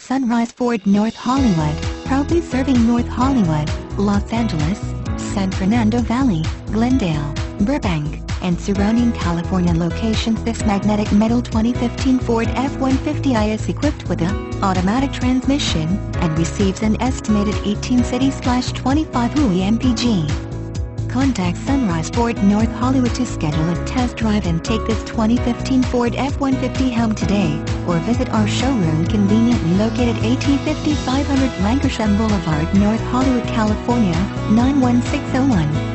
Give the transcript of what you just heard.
Sunrise Ford North Hollywood, proudly serving North Hollywood, Los Angeles, San Fernando Valley, Glendale, Burbank, and surrounding California locations. This magnetic metal 2015 Ford F-150 is equipped with a automatic transmission and receives an estimated 18 city/25 UI mpg. Contact Sunrise Ford North Hollywood to schedule a test drive and take this 2015 Ford F-150 home today, or visit our showroom conveniently located at 5500 Lankershim Boulevard, North Hollywood, California, 91601.